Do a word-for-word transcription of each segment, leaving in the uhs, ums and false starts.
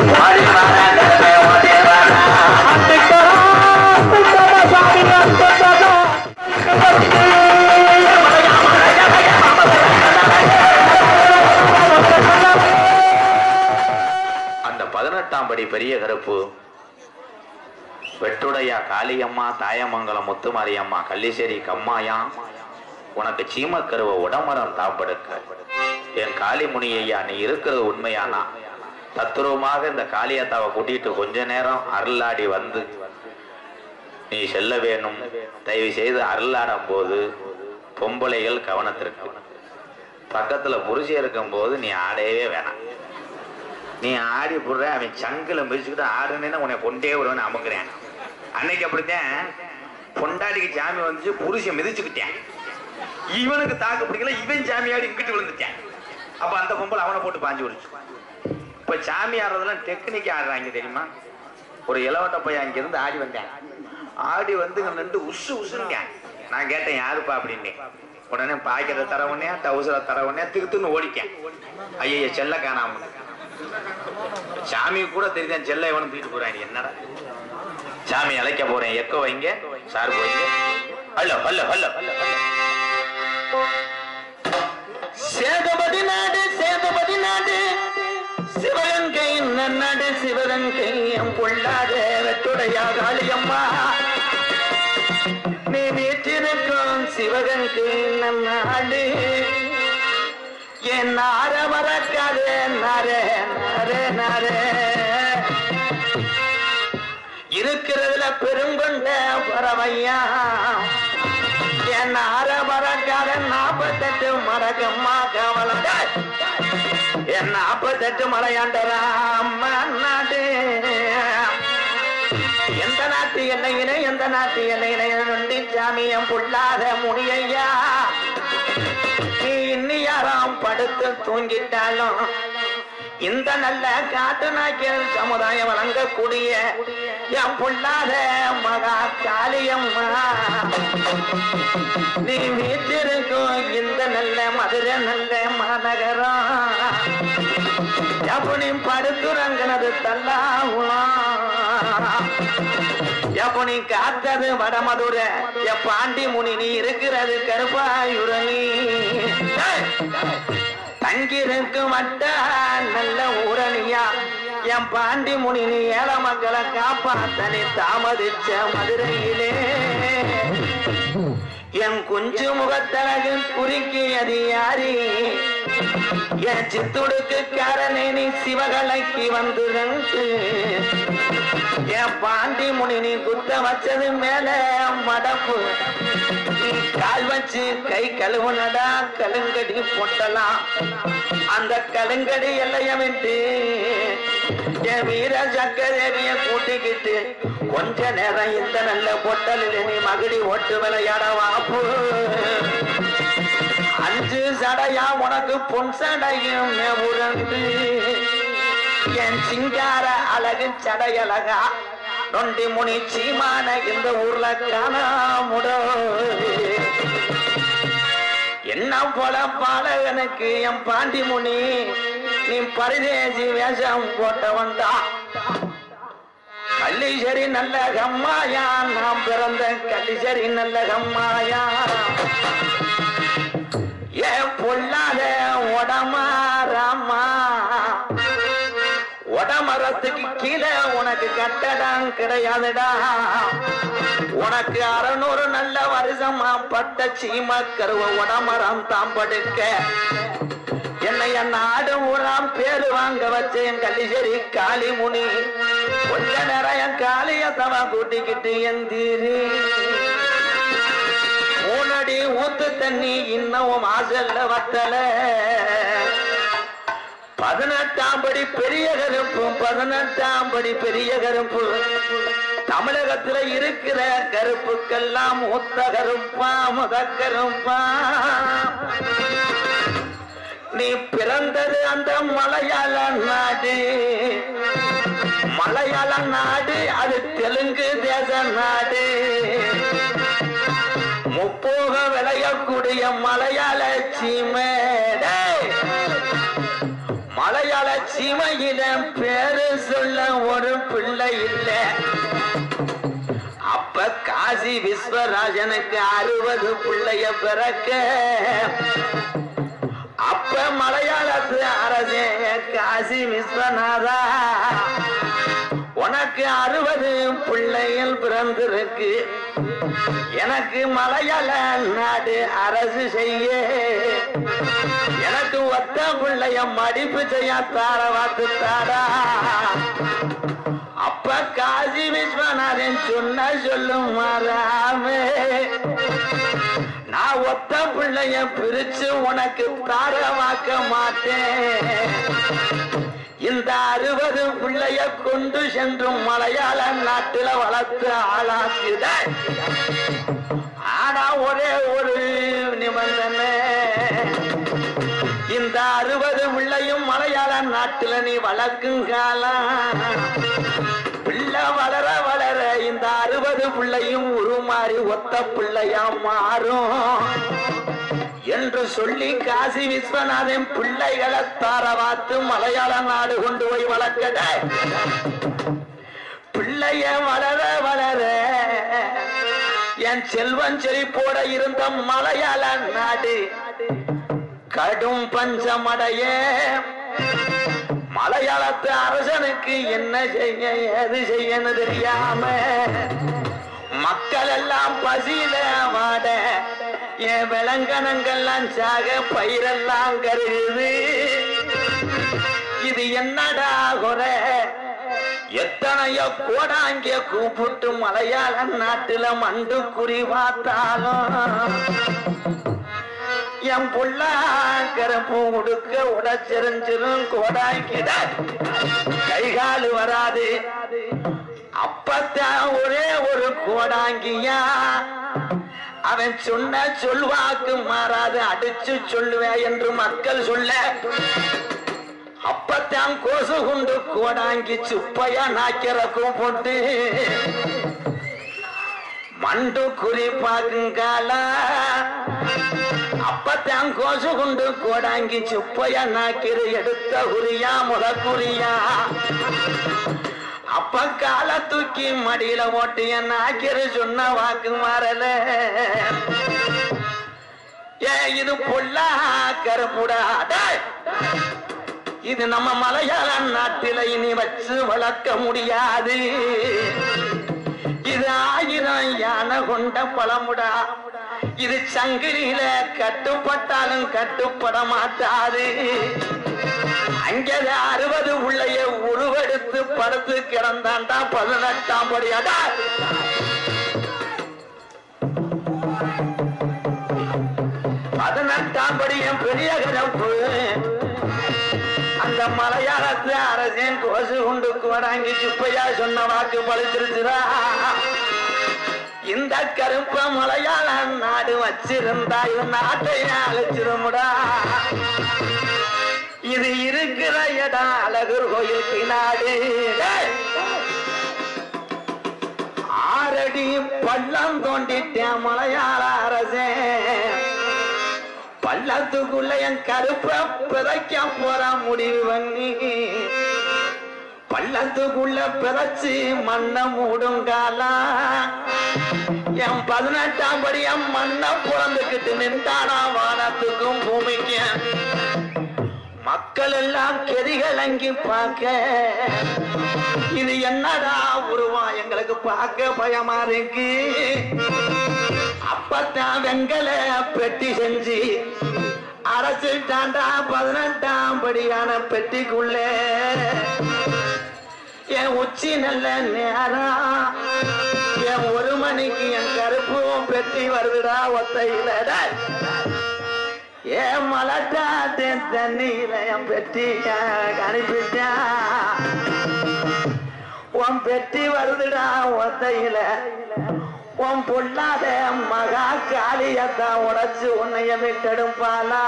அந்த பதினெட்டாம் படி பெரிய கருப்பு வெட்டுடையா காளியம்மா தாயமங்கலம் முத்துமாரியம்மா கள்ளிசேரி கம்மாயா உனக்கு சீமக்கருவ உடமரம் தாப்படுக்க என் காளிமுனி ஐயா நீ இருக்கிறது உண்மையானா தத்துருவமாக இந்த காளியத்தாவை கூட்டிட்டு கொஞ்ச நேரம் அருளாடி வந்து நீ செல்ல வேணும். தயவு செய்து அருளாடும் போது பொம்பளைகள் கவனத்திற்கு பக்கத்துல புருஷன் இருக்கும் போது நீ ஆடவே வேணாம். நீ ஆடி போடுற அவன் சங்கில மிதிச்சுக்கிட்டு ஆடுனேன்னா உன்னை கொண்டே வருவேன்னு அமுக்குறேன். அன்னைக்கு அப்படித்தான் பொண்டாடிக்கு சாமி வந்துச்சு, புருஷன் மிதிச்சுக்கிட்டேன். இவனுக்கு தாக்கு பிடிக்கல, இவன் சாமியாடி இங்கிட்டு விழுந்துட்டேன். அப்ப அந்த பொம்பளை அவனை போட்டு பாஞ்சு விடுச்சு. இப்ப சாமி ஆடுறதெல்லாம் டெக்னிக் ஆடுறாங்க தெரியுமா? ஒரு இளவட்ட பையன் அங்கிருந்து ஆடி வந்தேன். ஆடி வந்து நின்று உசு உசுங்க. நான் கேட்டேன் யாருப்பா அப்படின்னு. உடனே பாய்க்கிறத தர உடனே டவுசரை தர உடனே திருத்துன்னு ஓடிக்கேன். ஐய செல்ல காணாம சாமி கூட தெரியுதான் செல்ல எவனும் தூக்கிட்டு போறாங்க. என்னடா சாமி அழைக்க போறேன், எக்க வைங்க சார் போய்ங்க. ஹலோ ஹலோ ஹலோ சேதுபதி நாடு சேதுபதி நாடு சிவகங்கை நன்னாடு சிவகங்கை எம் பொல்லாத வெட்டுடையா காளியம்மா நீ வீட்டிருக்கும் சிவகங்கை நன்னாடு என் நார மறக்காதே நாரே நாரே நாரே இருக்கிறதுல பெருங்கொண்ட பறவையா என் நார மறக்காத நாற்பத்தெட்டு மரகம்மா கவலை என் நாற்பத்தெட்டு மலையாண்டராம நாடு எந்த நாட்டு எல்லையிலே எந்த நாட்டு எல்லையிலே நொண்டி சாமியம் புள்ளாத முடியா நீ இன்னி யாராம் படுத்து தூங்கிட்டாலும் இந்த நல்ல காட்டு நாய்க்கல் சமுதாயம் வழங்கக்கூடிய என் புள்ளாத மகா காளியம்மா நீ வீட்டிருக்கும் இந்த நல்ல மதுரை நல்ல மாநகரம் எப்படி படுத்துறங்கினது தல்லாகுலாம் எப்படி காத்தது வடமதுரை என் பாண்டி முனி நீ இருக்கிறது கருப்பாயுரணி தங்கிருக்கு மட்ட நல்ல ஊரணியா என் பாண்டி முனி நீ ஏழ மக்களை காப்பாத்தனி தாமதிச்ச மதுரையிலே என் குஞ்சு முகத்தழகு குறிக்கி அது யாரி என் சித்துடுக்கு காரணே நீ சிவகலைக்கு வந்து என் பாண்டி முனி நீ குத்த வச்சது மேல மடப்பு நீ கால் வச்சு கை கழுவுனடா கலுங்கடி பொட்டலாம் அந்த கலுங்கடி எல்லைய விட்டு என் வீர சக்கரேவிய கூட்டிக்கிட்டு கொஞ்ச நேரம் இந்த நல்ல பொட்டலில் நீ மகிடி ஓட்டு விளையாட வாப்பு அஞ்சு சடையா உனக்கு பொன் சடையும் உரண்டு என் சிங்கார அழகு சடையழகா நொண்டி முனி சீமான இந்த ஊர்ல காணாமுடோ என்ன போல பாலகனுக்கு என் பாண்டி முனி நீ பரிதேசி வேஷம் போட்ட வந்தா கள்ளிசரி நல்ல கம்மாயா நாம் பிறந்த கள்ளிசரி நல்ல கம்மாயா ஏ பொல்லாத உடமா ராமா உடமரத்துக்கு கீழே உனக்கு கட்டடம் கிடையாதுடா உனக்கு அறுநூறு நல்ல வருஷமா பட்ட சீம கருவ உடமரம் தான் படுக்க என்னைய நாடு ஊராம் பேரு வாங்க வச்சேன் கள்ளிசேரி காளி முனி கொஞ்ச நேரம் என் காளிய தவ கூட்டிக்கிட்டு எந்திரி மூணடி ஊத்து தண்ணி இன்னமும் ஆசல்ல வத்தல பதினெட்டாம் படி பெரிய கருப்பு பதினெட்டாம் படி பெரிய கருப்பு தமிழகத்துல இருக்கிற கருப்புக்கெல்லாம் மூத்த கருப்பா முத கருப்பா நீ பிறந்தது அந்த மலையாள நாடு மலையாள நாடு அது தெலுங்கு தேச நாடு முப்போக விளையக்கூடிய மலையாள சீமை மலையாள சீமையில பேரு பிள்ளை இல்லை. அப்ப காசி விஸ்வராஜனுக்கு அறுபது பிள்ளைய பிறக்க அப்ப மலையாளத்து அரசே காசி விஸ்வநாதா உனக்கு அறுபது பிள்ளைகள் பிறந்திருக்கு. எனக்கு மலையாள நாடு அரசு செய்ய எனக்கு ஒத்த பிள்ளைய மடிப்பு செய்ய தார வாத்து தாரா. அப்ப காசி விஸ்வநாதன் சொன்ன சொல்லும் மாறாமே நான் ஒத்த பிள்ளைய பிரிச்சு உனக்கு தாரவாக்க மாட்டேன். இந்த அறுபது பிள்ளைய கொண்டு சென்றும் மலையாள நாட்டில வளர்த்து ஆளாக்குத. ஆனா ஒரே ஒரு நிபந்தனை, இந்த அறுபது பிள்ளையும் மலையாள நாட்டில நீ வளர்க்கும் காலம் பிள்ளை வளர வளர இந்த அறுபது பிள்ளையும் உருமாறி ஒத்த பிள்ளையா மாறும் என்று சொல்லி காசி விஸ்வநாதன் பிள்ளைகளை தாரவாத்து மலையாள நாடு கொண்டு போய் வளர்க்கட. பிள்ளைய வளர வளர என் செல்வன் செழிப்போட இருந்த மலையாள நாடு கடும் பஞ்சமடைய மலையாளத்து அரசனுக்கு என்ன செய்ய ஏது செய்யன்னு தெரியாம மக்கள் எல்லாம் பசியில வாட என் விலங்கனங்கள்லாம் சாக பயிரெல்லாம் கருது. இது என்னடா குறை? எத்தனையோ கோடாங்க கூப்பிட்டு மலையாள நாட்டுல மண்டு குறி பார்த்தாலும் என் புள்ள கருப்பு உடுக்க உடச்செறிஞ்சிரும் கோடாங்கிட கைகாலு வராது. அப்பத்தான் ஒரே ஒரு கோடாங்கியா அவன் சொன்ன சொல்வாக்கு மாறாது அடிச்சு சொல்லுவேன் என்று மக்கள் சொல்ல அப்பத்தான் கோசு குண்டு கோடாங்கி சுப்பையா நாக்கிறக்கும் போட்டு மண்டு குறி பார்க்குங்கால அப்பத்தான் கோசு குண்டு கோடாங்கி சுப்பையா நாக்கிறு எடுத்த குறியா முதற்குறியா அப்ப கால தூக்கி மடியில ஓட்டு என் நாக்கிறு சொன்ன வாக்கு மாறல. ஏ இது பொல்லா கருப்புடாத, இது நம்ம மலையாள நாட்டில இனி வச்சு வளர்க்க முடியாது. இது ஆயிரம் யானை கொண்ட பழமுடா, இது சங்கிலியில கட்டுப்பட்டாலும் கட்டுப்பட மாட்டாது. அங்கே அறுபது உள்ளைய உருவெடுத்து படுத்து கிடந்தாண்டா பதினெட்டாம் படியாடா. பதினெட்டாம் படி என் பெரிய கரப்பு அந்த மலையாளத்து அரசின் கோசு உண்டு கோடாங்கி சுப்பையா சொன்ன வாக்கு பழிச்சிருச்சுரா. இந்த கருப்ப மலையாள நாடு வச்சிருந்தா இது நாட்டைய அழைச்சிருமுடா. இது இருக்கிற இடம் அழகர் கோயிலுக்கு நாடு. ஆறடி பள்ளம் தோண்டிட்டேன் மலையாள அரசே, பள்ளத்துக்குள்ள என் கருப்ப பிதைக்க போற முடிவு பண்ணி பள்ளத்துக்குள்ள பிதைச்சு மண்ண மூடுங்காலா. என் பதினெட்டாம் படி என் மண்ண புறந்துக்கிட்டு நின்றானா வானத்துக்கும் பூமிக்கும். மக்கள் எல்லாம் கெதிகளங்கி பார்க்க இது என்னடா உருவா எங்களுக்கு பார்க்க பயமா இருக்கு. அப்பத்தான் வெங்கல பெட்டி செஞ்சு அரசு தாண்டா பதினெட்டாம் படியான பெட்டிக்குள்ள என் உச்சி நல்ல நேரம் என் ஒரு மணிக்கு என் கருப்பும் பெட்டி வருதுடா ஒத்தையிலடா. ஏன் மலட்டாத்தே தண்ணியில என் பெட்டி அனுப்பிட்டா உன் பெட்டி வருதுடா ஒத்தையில. உன் பொல்லாத மகா காளியத்தான் உடைச்சு உன்னைய விட்டெடுப்பாளா.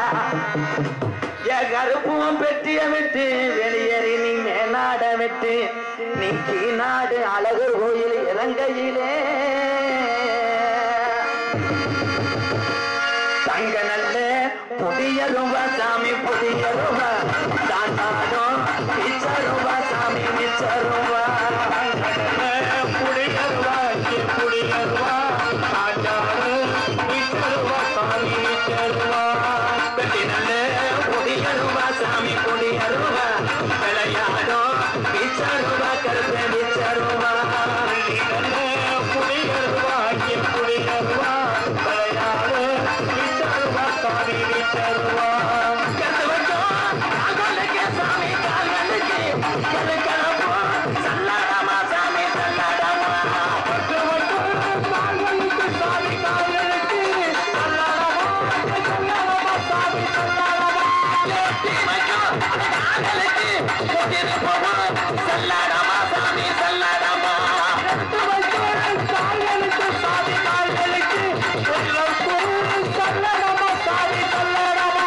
என் கருப்பும் பெட்டிய விட்டு வெளியேறி நீ மேநாட விட்டு நீ கீநாடு அழகர் கோயில் இலங்கையிலே தங்க நல்ல புதிய ரூபா சாமி புதிய ரூபா தாண்டாடும் மிச்ச ரூபா சாமி மிச்ச ரூபா. சல்லாடமா சாமி சல்லாடமா சாமி கால்களுக்கு சல்லடமா சாமி சல்லடமா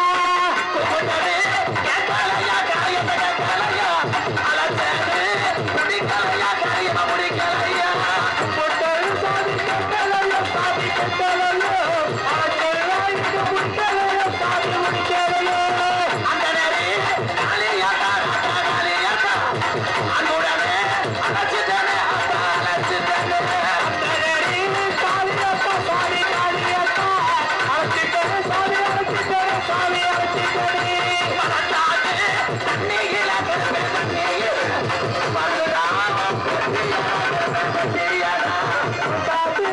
கலையா காயமட கலையா அலசே முடிக்கலையா காயம முடிக்கலையா பொட்டல் சாமி கட்டலையா சாமி கட்டலையா அலசே முடிக்கலையா சாமி முடிக்கலையா அந்த நேரே காலையா காலையா அனுடனே அலசிதனே அலசிதனே அந்த நேரே காலையா சாமி காலையா அலசிதனே சாமி அலசிதனே சாமி அலசிதனே மனதானே தண்ணியில கருவே தண்ணியில மனதான பெரியா சாமி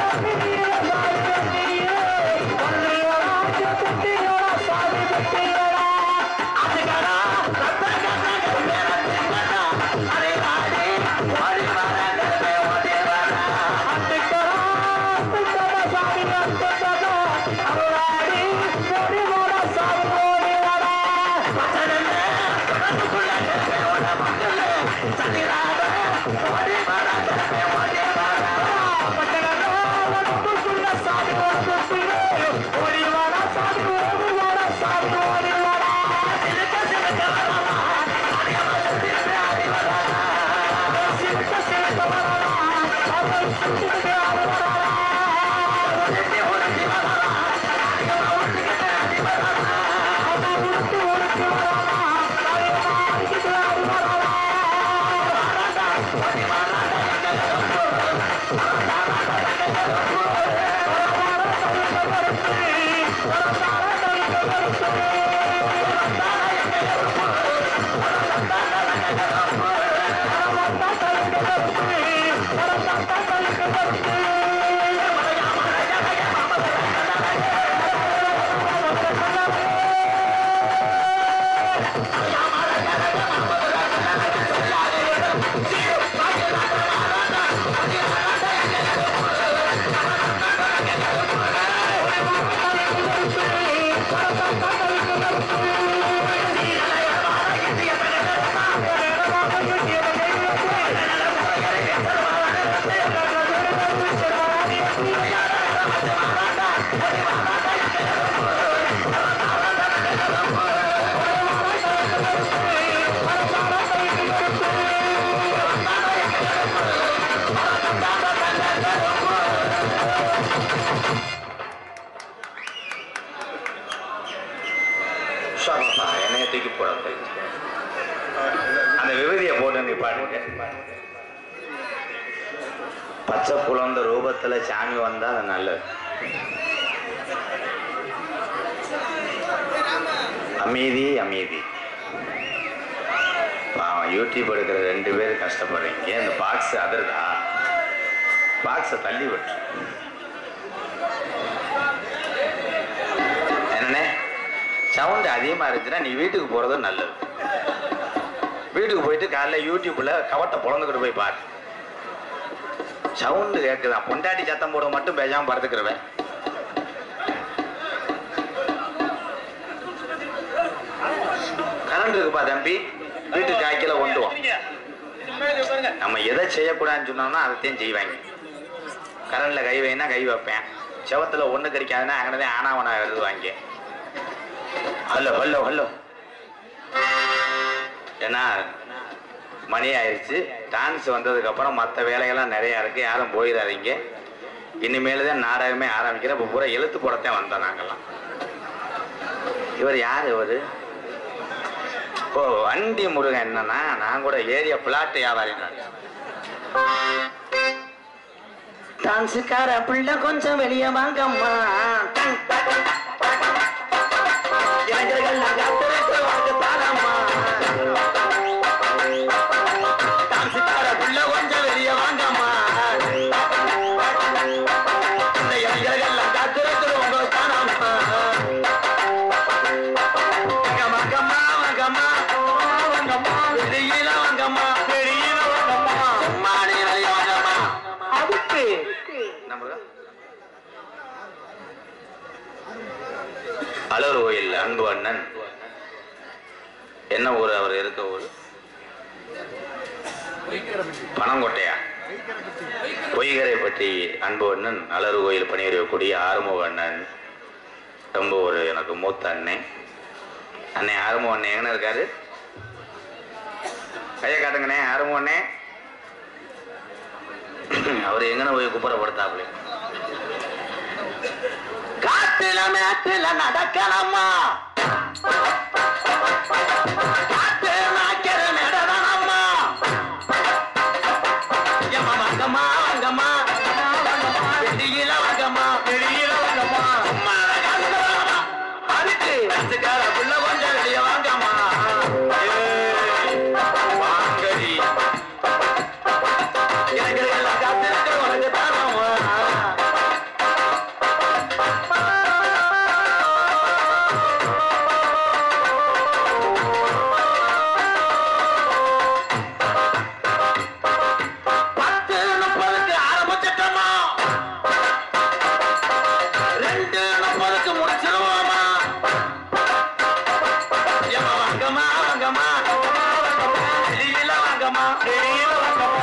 என்னைய தூக்கி போட அந்த விபதியை போட்டு நீ பாடுங்க. பச்சை குழந்தை ரூபத்துல சாமி வந்தா அது நல்லது. அமைதி அமைதி. யூடியூப் எடுக்கிற ரெண்டு பேரும் கஷ்டப்படுறீங்க. அந்த பாக்ஸ் அதிர்தா, பாக்ஸை தள்ளி விட்டு என்னன்னே சவுண்ட் அதிகமா இருந்துச்சுன்னா நீ வீட்டுக்கு போறது நல்லது. வீட்டுக்கு போயிட்டு காலைல யூடியூப்ல கவட்டை பொழந்துக்கிட்டு போய் பாரு. சவுண்டு கேட்குதான். பொண்டாட்டி சத்தம் போட மட்டும் பேசாம படுத்துக்கிறவன். கரண்ட் இருக்குப்பா தம்பி, வீட்டுக்கு காய்க்கல கொண்டுவோம். நம்ம எதை செய்யக்கூடாதுன்னு சொன்னோம்னா அதைத்தையும் செய்வாங்க. கரண்ட்ல கை வைனா கை வைப்பேன். செவத்துல ஒண்ணு கிடைக்காதுன்னா அங்கனதே ஆனாவனா எழுதுவாங்க. ஹலோ ஹலோ ஹலோ ஏன்னா மணி ஆயிடுச்சு. டான்ஸ் வந்ததுக்கு அப்புறம் மற்ற வேலைகள்லாம் நிறைய இருக்கு. யாரும் போயிடாதீங்க. இனிமேல்தான் நாடகமே ஆரம்பிக்கிற. இப்போ பூரா எழுத்து போடத்தான் வந்தோம் நாங்கெல்லாம். இவர் யாரு? இவரு ஓ வண்டி முருகன். என்னன்னா நான் கூட ஏரியா பிளாட் வியாபாரி. டான்ஸுக்கார பிள்ளை கொஞ்சம் வெளியே வாங்கம்மா. டான்ஸுக்கார பிள்ளை கொஞ்சம் வெளியே வாங்கம்மா. இந்த இளைஞர்கள்லாம் காத்துறது உங்க தானம்மா. வாங்கம்மா வாங்கம்மா வாங்கம்மா வெளியில வாங்கம்மா வெளியில வாங்கம்மா மாடி வெளியே வாங்கம்மா. அதுக்கு அலர் கோயில் அன்பு அண்ணன் என்ன ஊர் அவர் இருக்க ஊர்? பனங்கொட்டையா? பொய்கரை பற்றி அன்பு அண்ணன் அலறு கோயில் பணிபுரியக்கூடிய ஆறுமுக அண்ணன் ரொம்ப ஒரு எனக்கு மூத்த அண்ணன். அண்ணே ஆறுமுக அண்ணன் எங்கன்னு இருக்காரு? கையை காட்டுங்கண்ணே. ஆறுமுக அண்ணே அவர் எங்கன்னு போய் குப்புறப்படுத்தாப்புல? காட்டுல மேட்டுல நடக்கலாமா, காட்டு நாக்கிற நடனமா, எம்மா வாங்கம்மா வாங்கம்மா வெளியில வாங்கம்மா வெளியில வாங்கம்மா அதுக்கு ரசுக்கார புள்ள கொஞ்சம் வெளிய வாங்கம்மா வாங்கடி எனக்கு எல்லாம் காத்திருக்க உனக்கு தானம்மா. வெளியில வாங்கம்மா வெளியில வாங்கம்மா